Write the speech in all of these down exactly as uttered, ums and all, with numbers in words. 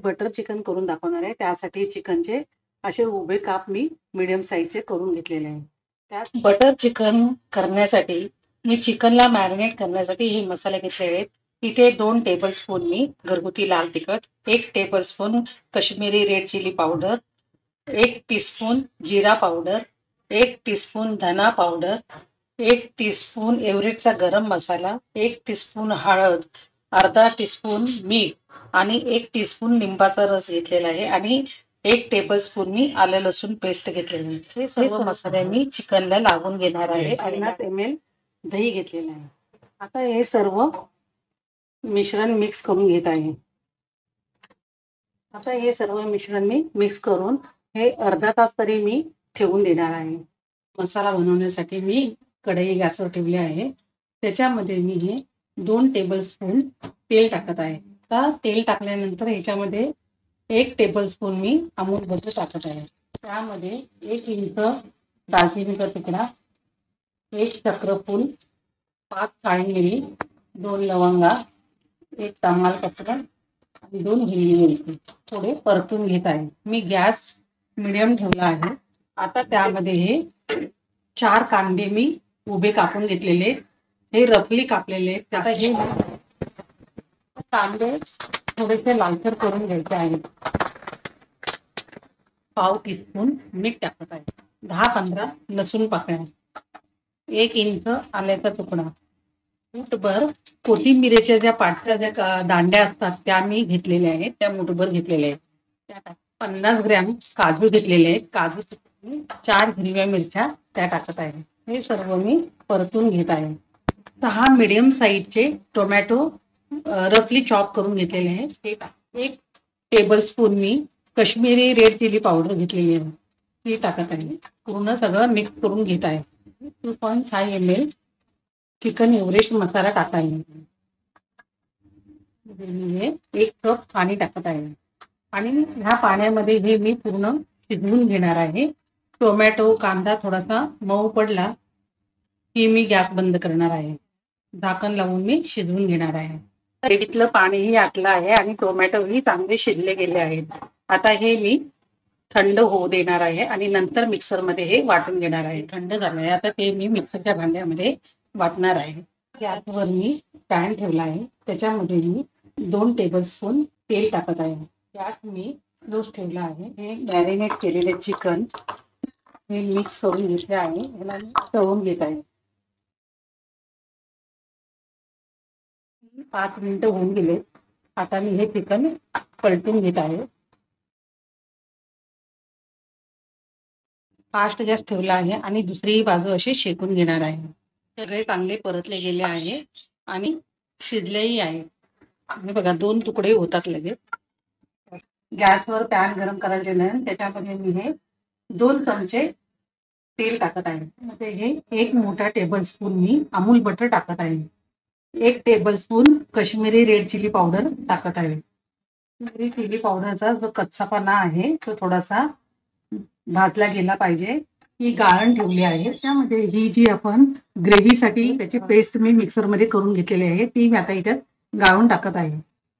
Butter chicken करून दाखवणार आहे। त्यासाठी चिकनचे असे उभे काप मी मीडियम साईजचे करून घेतलेले आहे। त्यात बटर चिकन करण्यासाठी मी चिकनला मॅरिनेट करण्यासाठी हे मसाले घेतलेले आहेत। इथे दोन टेबलस्पून मी घरगुती लाल तिखट, एक tablespoon Kashmiri red chilli powder, एक टीस्पून जीरा पावडर, एक टीस्पून धना पावडर, एक टीस्पून एव्हरेस्टचा गरम मसाला, एक टीस्पून हळद, अर्धा टीस्पून मीठ आणि एक टीस्पून लिंबाचा रस घेतलेला आहे आणि एक टेबलस्पून मी आलं लसूण पेस्ट घेतलेली आहे। हे सर्व मसाले मी चिकनला लावून घेणार आहे। पन्नास एम एल दही घेतलेलं आहे। आता हे सर्व मिश्रण मिक्स करून घेत आहे। आता हे सर्व मिश्रण मी मिक्स करून हे अर्धा तास तरी मी ठेवून देणार आहे। मसाला बनवण्यासाठी मी कढई गॅसवर ठेवली आहे। त्याच्यामध्ये मी हे दोन टेबलस्पून तेल टाकत आहे। आता तेल टाकल्यानंतर ह्याच्यामध्ये एक टेबलस्पून मी अमूल बटर टाकत आहे। त्यामध्ये एक इंच दालचिनीचा तुकडा, एक चक्रफूल, पाच काळी मिरी, दोन लवंगा, एक तमालपत्र आणि दोन हिरवी मिरची थोडे परतून घेत आहे। मी गॅस मीडियम ठेवला आहे। आता त्यामध्ये हे चार कांदे मी उभे कापून घेतलेले, हे रफली कापलेले। आता हे कांदे थोडेसे लालसर करून घ्यायचे आहेत। पाव टीस्पून मीठ टाकत आहे, दहा पंधरा लसूण पाकळ्या, एक इंच आल्याचा तुकडा, मुठभर कोथिंबीरच्या ज्या पाटच्या ज्या दांड्या असतात त्या मी घेतलेल्या आहेत, त्या मुठभर घेतलेल्या आहेत। त्या पन्नास ग्रॅम काजू घेतलेले आहेत, काजू चार हिरव्या मिरच्या त्या टाकत आहे। हे सर्व मी परतून घेत आहे। सहा मीडियम साईजचे टोमॅटो रफली चॉप करून घेतलेले आहेत। एक टेबलस्पून मी कश्मीरी रेड चिली पावडर घेतलेली आहे, ती टाकत आहे। पूर्ण सगळं मिक्स करून घेत आहे। Two point five M L chicken Everest मसाला टाकायचा। एक कप पाणी टाकत आहे आणि ह्या पाण्यामध्ये हे मी पूर्ण शिजवून घेणार आहे। टोमॅटो कांदा थोडासा मऊ पडला की मी गॅस बंद करणार आहे। झाकण लावून मी शिजवून घेणार आहे। ग्रेव्हीतलं पाणीही आटलं आहे आणि टोमॅटोही चांगले शिजले गेले आहेत। आता हे मी थंड होऊ देणार आहे आणि नंतर मिक्सरमध्ये हे वाटून घेणार आहे। थंड झालं आहे, आता ते मी मिक्सरच्या भांड्यामध्ये वाटणार आहे। गॅसवर मी पॅन ठेवला आहे, त्याच्यामध्ये मी दोन टेबलस्पून तेल टाकत आहे। गॅस मी स्लोच ठेवला आहे। हे मॅरिनेट केलेले चिकन हे मिक्स करून घेतले आहे, ह्याला मी तळून घेत आहे। पाच मिनिटं होऊन गेले, आता मी हे चिकन पलटून घेत आहे। फास्ट गॅस ठेवला आहे आणि दुसरी बाजू अशी शेकून घेणार आहे। सगळे चांगले परतले गेले आहे आणि शिजलेही आहे। आणि बघा दोन तुकडे होतात लगेच। गॅसवर पॅन गरम करायचे नाही, त्याच्यामध्ये मी हे दोन चमचे तेल टाकत आहे। मध्ये हे एक मोठा टेबलस्पून मी अमूल बटर टाकत आहे, एक tablespoon Kashmiri red chilli powder टाकत आहे। कश्मीरी चिली पावडरचा जो कच्चापणा आहे तो थोडासा भाजला गेला पाहिजे। ही गाळण ठेवली आहे, त्यामध्ये ही जी आपण ग्रेव्हीसाठी त्याची पेस्ट मी मिक्सरमध्ये करून घेतलेली आहे ती मी आता इथे गाळून टाकत आहे।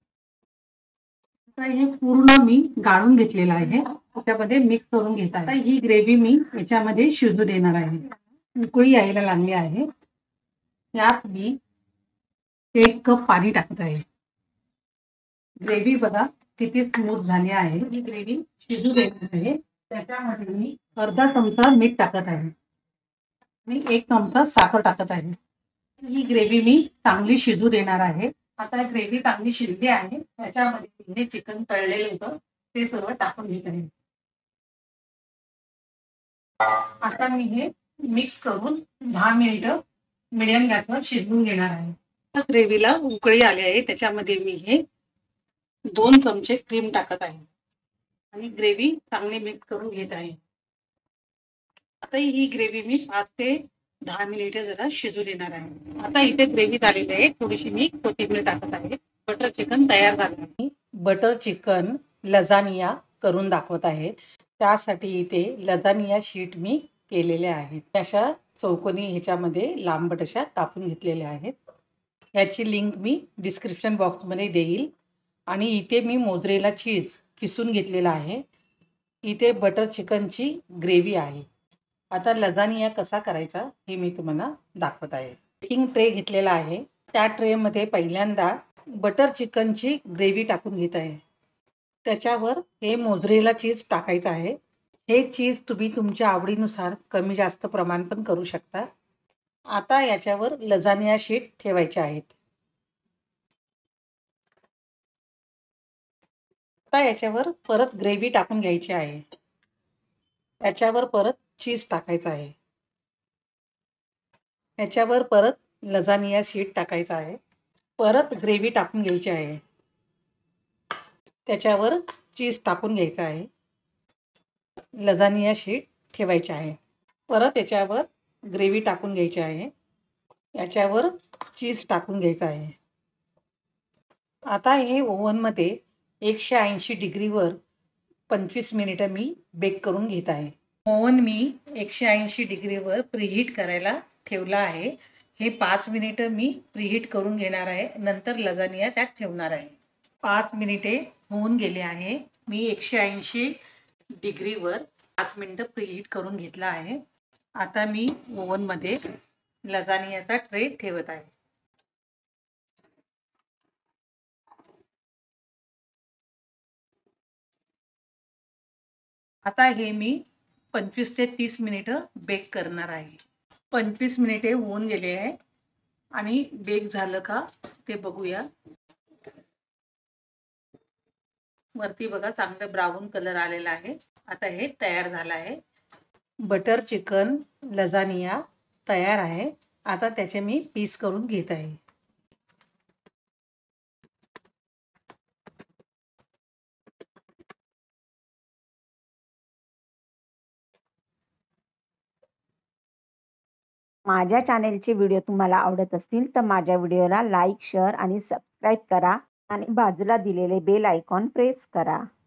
आता हे पूर्ण मी गाळून घेतलेलं आहे, त्याच्यामध्ये मिक्स करून घेत आहे। ही ग्रेव्ही मी याच्यामध्ये शिजू देणार आहे। उकळी यायला लागली आहे, त्यात मी एक कप पाणी टाकत आहे। ग्रेव्ही बघा किती स्मूथ झाली आहे। ही ग्रेव्ही शिजू देणार आहे, त्याच्यामध्ये मी अर्धा चमचा मीठ टाकत आहे, मी एक चमचा साखर टाकत आहे। ही ग्रेव्ही मी चांगली शिजू देणार आहे। आता ग्रेव्ही चांगली शिजली आहे, त्याच्यामध्ये हे चिकन तळलेलं होतं ते सर्व टाकून घेत आहे। आता मी हे मिक्स करून दहा मिनिटं मीडियम गॅसवर शिजवून घेणार आहे। ग्रेव्हीला उकळी आली आहे, त्याच्यामध्ये मी हे दोन चमचे क्रीम टाकत आहे आणि ग्रेव्ही चांगली मिक्स करून घेत आहे। आता ही ग्रेव्ही मी पाच ते दहा मिनिटे जरा शिजू देणार आहे। आता इथे ग्रेव्ही झालेली आहे, थोडीशी मी कोथिंबीर टाकत आहे। बटर चिकन तयार झालं आहे। बटर चिकन लजानिया करून दाखवत आहे। त्यासाठी इथे लजानिया शीट मी केलेले आहेत। अशा चौकोनी ह्याच्यामध्ये लांबट अशा कापून घेतलेल्या आहेत। याची लिंक मी डिस्क्रिप्शन बॉक्समध्ये देईल, आणि इथे मी मोझरेला चीज किसून घेतलेला आहे. इथे बटर चिकनची ग्रेव्ही आहे. आता लजानिया कसा करायचा हे मी तुम्हाला दाखवत आहे. बेकिंग ट्रे घेतलेला आहे. त्या ट्रेमध्ये पहिल्यांदा बटर चिकनची ग्रेव्ही टाकून घेत आहे. त्याच्यावर हे मोझरेला चीज टाकायचं आहे. हे चीज तुम्ही तुमच्या आवडीनुसार कमी जास्त प्रमाण पण करू शकता. आता याच्यावर लजानिया शीट ठेवायचे आहेत. आता याच्यावर परत ग्रेव्ही टाकून घ्यायची आहे. त्याच्यावर परत चीज टाकायचं आहे. याच्यावर परत लजानिया शीट टाकायचं आहे. परत ग्रेव्ही टाकून घ्यायची आहे. त्याच्यावर चीज टाकून घ्यायचं आहे. लजानिया शीट ठेवायची आहे. परत याच्यावर ग्रेव्ही टाकून घ्यायची आहे. याच्यावर चीज टाकून घ्यायचं आहे. आता हे ओव्हनमध्ये एकशे ऐंशी डिग्रीवर पंचवीस मिनिटं मी बेक करून घेत आहे. ओव्हन मी एकशे ऐंशी डिग्रीवर प्रीहीट करायला ठेवला आहे. हे पाच मिनिटं मी प्रीहीट करून घेणार आहे. नंतर लजानिया त्यात ठेवणार आहे. पाच मिनिटे होऊन गेले आहे. मी एकशे ऐंशी डिग्रीवर पाच मिनिटं प्रीहीट करून घेतला आहे. आता मी ओव्हनमध्ये लजानियाचा ट्रे ठेवत आहे. आता हे मी पंचवीस ते तीस मिनिटं बेक करणार आहे. पंचवीस मिनिटे होऊन गेले आहे आणि बेक झालं का ते बघूया. वरती बघा चांगलं ब्राऊन कलर आलेला आहे. आता हे तयार झालं आहे. बटर चिकन लजानिया तयार आहे. आता त्याचे मी पीस करून घेत आहे. माझ्या चॅनेलचे व्हिडिओ तुम्हाला आवडत असतील तर माझ्या व्हिडिओला लाईक, शेअर आणि सबस्क्राईब करा आणि बाजूला दिलेले बेल आयकॉन प्रेस करा.